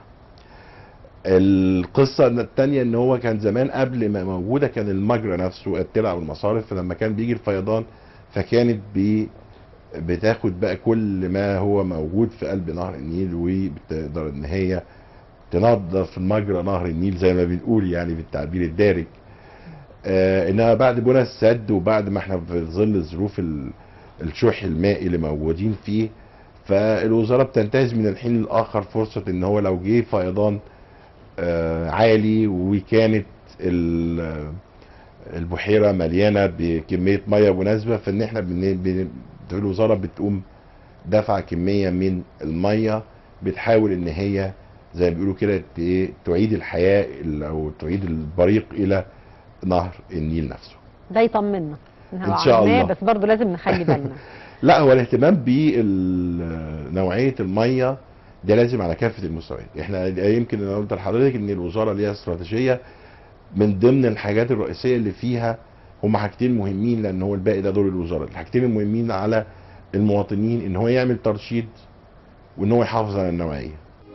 القصة التانية ان هو كان زمان قبل ما موجودة كان المجرى نفسه الترع والمصارف، فلما كان بيجي الفيضان فكانت بي بتاخد بقى كل ما هو موجود في قلب نهر النيل، وبتقدر ان هي تنظف مجرى نهر النيل زي ما بنقول يعني بالتعبير الدارج. آه انما بعد بناء السد وبعد ما احنا في ظل ظروف ال- الشح المائي اللي موجودين فيه، فالوزاره بتنتهز من الحين للاخر فرصه ان هو لو جه فيضان آه عالي وكانت ال- البحيره مليانه بكميه ميه مناسبه، فان احنا بن- بن- الوزاره بتقوم دفع كميه من الميه بتحاول ان هي زي ما بيقولوا كده ت- إيه، تعيد الحياه ال- او تعيد البريق الى نهر النيل نفسه. ده يطمنا. إنها إن شاء عملناه، الله. بس برضه لازم نخلي بالنا. لا هو الاهتمام بنوعيه الميه ده لازم على كافه المستويات. احنا يمكن انا قلت لحضرتك ان الوزاره ليها استراتيجيه من ضمن الحاجات الرئيسيه اللي فيها هما حاجتين مهمين، لان هو الباقي ده دور الوزاره. الحاجتين المهمين على المواطنين ان هو يعمل ترشيد وان هو يحافظ على النوعيه.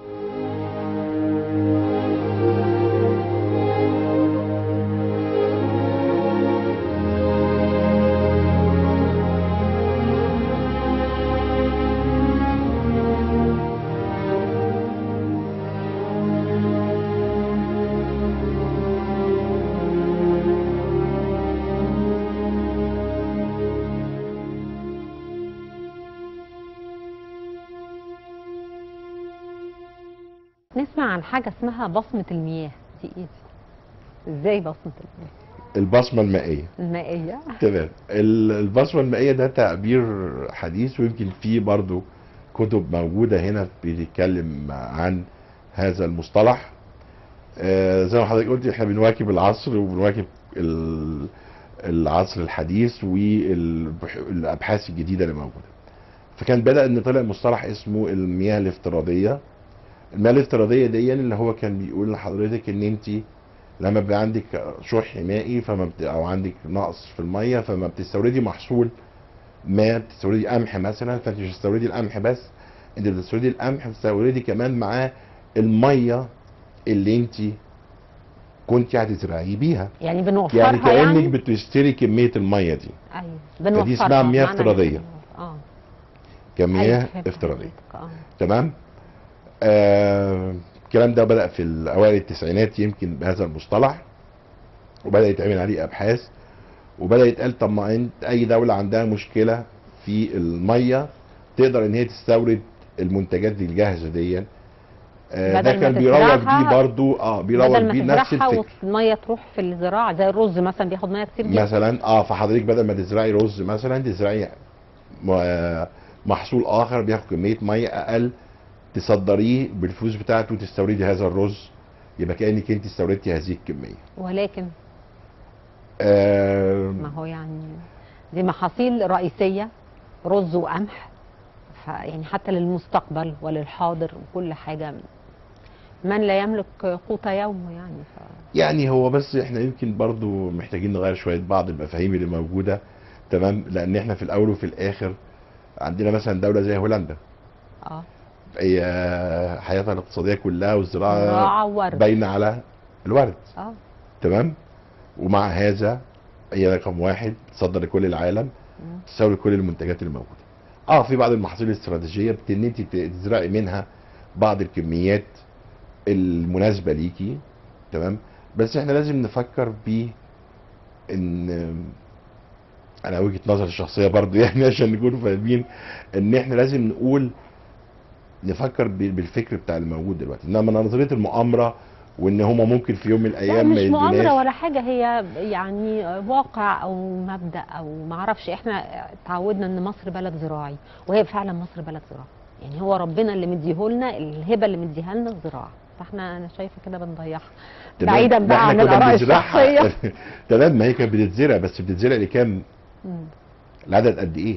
نسمع عن حاجة اسمها بصمة المياه. دي ايه دي؟ ازاي بصمة المياه البصمه المائيه. المائية؟ تمام. ال- البصمه المائيه ده تعبير حديث، ويمكن في برضو كتب موجوده هنا بتتكلم عن هذا المصطلح. آه، زي ما حضرتك قلت احنا بنواكب العصر وبنواكب ال- العصر الحديث والابحاث الجديده اللي موجوده. فكان بدأ ان طلع مصطلح اسمه المياه الافتراضيه. المياه الافتراضيه دي اللي هو كان بيقول لحضرتك ان انت لما بيبقى عندك شح مائي فما بت... او عندك نقص في الميه فما بتستوردي محصول ما، بتستوردي قمح مثلا، فانت مش بتستوردي القمح بس، انت بتستوردي القمح بتستوردي كمان معاه الميه اللي انت كنت هتزرعيه بيها. يعني بنوفرها يعني كانك يعني؟ بتشتري كميه الميه دي. ايوه بنوفرها. فدي اسمها مياه معنى افتراضيه. إن- اه كمياه أيوة، فهمت افتراضيه. حضرتك. اه تمام. آه الكلام ده بدأ في الأوائل التسعينات يمكن بهذا المصطلح، وبدأ يتعمل عليه أبحاث، وبدأ يتقال طب ما انت أي دولة عندها مشكلة في المية تقدر إن هي تستورد المنتجات دي الجاهزة دي. آه ده بدل ما كان بيروج تزرعها- بيه برضو اه بيروج بدل ما بيه نفس تزرعها الفكر. والميه تروح في الزراعه زي الرز مثلا بياخد ميه كتير جدا. مثلا اه فحضرتك بدل ما تزرعي رز مثلا تزرعي م- آه، محصول آخر بياخد كمية مية أقل، تصدريه بالفلوس بتاعته وتستوردي هذا الرز، يبقى كأنك انت استوردتي هذه الكمية. ولكن آه ما هو يعني دي محاصيل رئيسيه، رز وقمح، فيعني حتى للمستقبل وللحاضر وكل حاجه. من لا يملك قوت يومه يعني ف... يعني هو بس احنا يمكن برضو محتاجين نغير شوية بعض المفاهيم اللي موجودة. تمام. لان احنا في الاول وفي الاخر عندنا مثلا دولة زي هولندا اه هي حياتها الاقتصاديه كلها والزراعه زراعة وورد. باينه على الورد. اه تمام. ومع هذا هي رقم واحد، بتصدر لكل العالم، مم. تساوي كل المنتجات اللي موجوده. اه في بعض المحاصيل الاستراتيجيه ان انت تزرعي منها بعض الكميات المناسبه ليكي. تمام. بس احنا لازم نفكر ب ان انا وجهه نظري الشخصيه برضو يعني عشان نكون فاهمين ان احنا لازم نقول نفكر ب- بالفكر بتاع الموجود دلوقتي، انما نظريه المؤامره وان هما ممكن في يوم من لا الايام ما مش مؤامرة يدوناش. ولا حاجة، هي يعني واقع أو مبدأ أو معرفش. احنا تعودنا إن مصر بلد زراعي، وهي فعلا مصر بلد زراعي. يعني هو ربنا اللي مديهولنا، الهبة اللي مديها لنا الزراعة، فاحنا أنا شايفة كده بنضيعها. تمام. بعيدا لا بقى احنا عن كنا الآراء بنزرعها الشخصية. تمام. ما هي كانت بتتزرع، بس بتتزرع لكام؟ مم. العدد قد ايه؟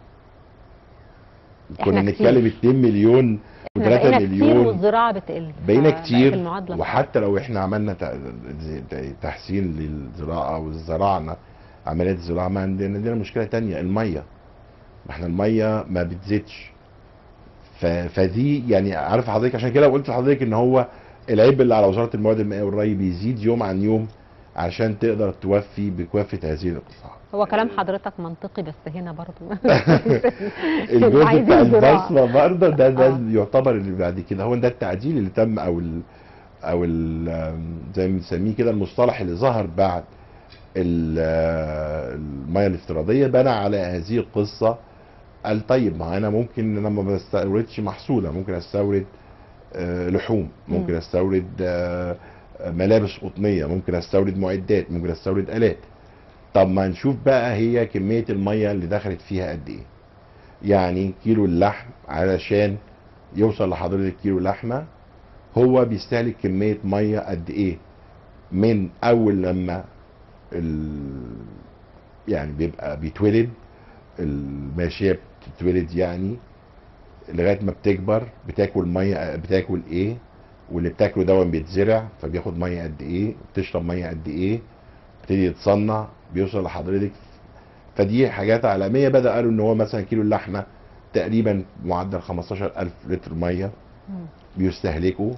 كنا احنا بنتكلم كتير، اتنين مليون احنا و3 بقينا كتير مليون. والزراعة بتقل، بقينا فبقت كتير. المعادلة صعبة. وحتى لو احنا عملنا ت- ت- تحسين للزراعه وزرعنا عمليات الزراعه، ما عندنا عندنا مشكله تانية، الميه. ما احنا الميه ما بتزيدش. ف- فدي يعني عارف حضرتك، عشان كده قلت لحضرتك ان هو العيب اللي على وزاره الموارد المائيه والري بيزيد يوم عن يوم عشان تقدر توفي بكافه هذه القطاعات. هو كلام حضرتك منطقي، بس هنا برضو اللي الجزء بتاع عايزين زراعة. البصمه برضه ده ده اه يعتبر اللي بعد كده هو ده التعديل اللي تم، او ال او ال زي ما بنسميه كده المصطلح اللي ظهر بعد ال- الميه الافتراضيه بنى على هذه القصه. قال طيب ما انا ممكن انا ما بستوردش محصوله، ممكن استورد آه، لحوم، مم. ممكن استورد آه، ملابس قطنيه، ممكن استورد معدات، ممكن استورد الات. طب ما نشوف بقى هي كميه الميه اللي دخلت فيها قد ايه. يعني كيلو اللحم علشان يوصل لحضرتك كيلو لحمه هو بيستهلك كميه ميه قد ايه، من اول لما ال... يعني بيبقى بيتولد الماشيه بتتولد يعني لغايه ما بتكبر، بتاكل ميه بتاكل ايه، واللي بتاكله ده بيتزرع فبياخد ميه قد ايه، بتشرب ميه قد ايه، بتبتدي يتصنع بيوصل لحضرتك. فدي حاجات عالميه. بدا قالوا ان هو مثلا كيلو اللحمه تقريبا معدل خمستاشر ألف لتر ميه مم. بيستهلكوا.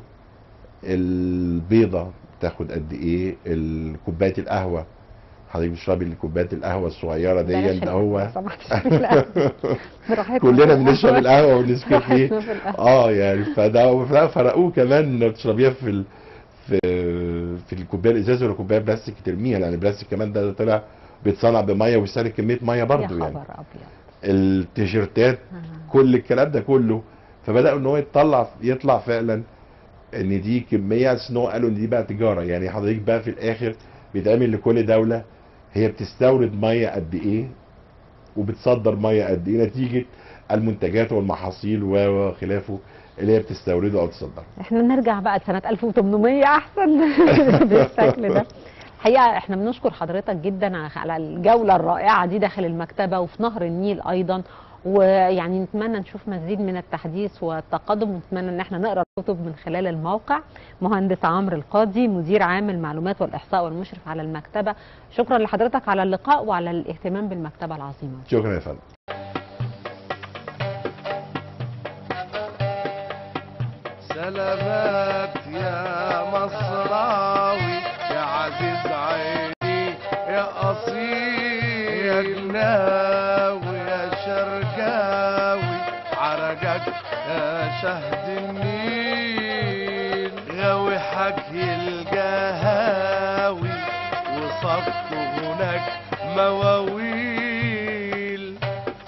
البيضه بتاخد قد ايه، الكوبايه القهوه حضرتك بتشربي كوبايه القهوه الصغيره دي بلاش ده القهوة هو لو سمحت. لا، براحتنا في كلنا بنشرب القهوة. القهوه والنسكافيه. براحتنا في القهوة. اه يعني فده فرقوه كمان بتشربيها في ال... في في الكوبايه الازاز ولا كوبايه بلاستيك ترميها، لان البلاستيك كمان ده طلع بيتصنع بميه ويستهلك كميه ميه يا برضو يعني. خبر أبيض. التيشيرتات آه. كل الكلام ده كله. فبداوا ان هو يطلع يطلع فعلا ان دي كميه، ان هو قالوا ان دي بقى تجاره. يعني حضرتك بقى في الاخر بيتعمل لكل دوله هي بتستورد ميه قد ايه وبتصدر ميه قد ايه نتيجه المنتجات والمحاصيل وخلافه اللي هي بتستورده او تصدره. احنا نرجع بقى لسنة ألف وثمانمائة احسن بالشكل ده. الحقيقة احنا بنشكر حضرتك جدا على الجولة الرائعة دي داخل المكتبة وفي نهر النيل ايضا، ويعني نتمنى نشوف مزيد من التحديث والتقدم، ونتمنى ان احنا نقرا الكتب من خلال الموقع. مهندس عمرو القاضي، مدير عام المعلومات والاحصاء والمشرف على المكتبة، شكرا لحضرتك على اللقاء وعلى الاهتمام بالمكتبة العظيمة. شكرا يا فندم. سلامات يا مصراوي يا عزيز عيني يا أصيل يا جناوي يا شرقاوي عرقك يا شهد النيل غاوي حكي القهاوي وصفت هناك مواويل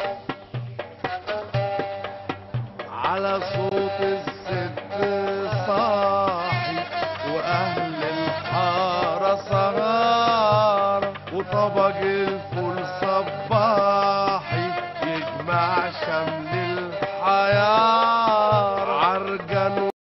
على صوت الست صاحي وأهل الحارة سهارة وطبق